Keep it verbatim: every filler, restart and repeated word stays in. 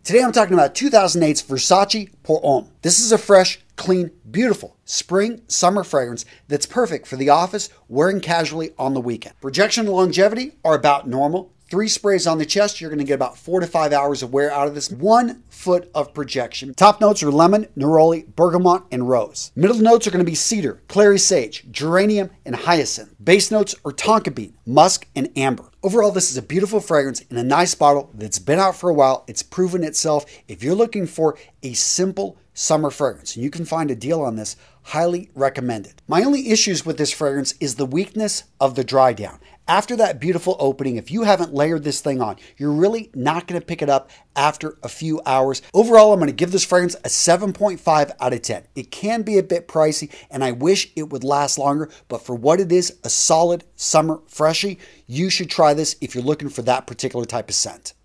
Today I'm talking about two thousand eight's Versace Pour Homme. This is a fresh, clean, beautiful spring summer fragrance that's perfect for the office, wearing casually on the weekend. Projection and longevity are about normal. Three sprays on the chest, you're going to get about four to five hours of wear out of this. One foot of projection. Top notes are lemon, neroli, bergamot, and rose. Middle notes are going to be cedar, clary sage, geranium, and hyacinth. Base notes are tonka bean, musk, and amber. Overall, this is a beautiful fragrance in a nice bottle that's been out for a while. It's proven itself. If you're looking for a simple summer fragrance, and you can find a deal on this, highly recommended. My only issues with this fragrance is the weakness of the dry down. After that beautiful opening, if you haven't layered this thing on, you're really not going to pick it up after a few hours. Overall, I'm going to give this fragrance a seven point five out of ten. It can be a bit pricey, and I wish it would last longer, but for what it is, a solid summer freshie, you should try this if you're looking for that particular type of scent.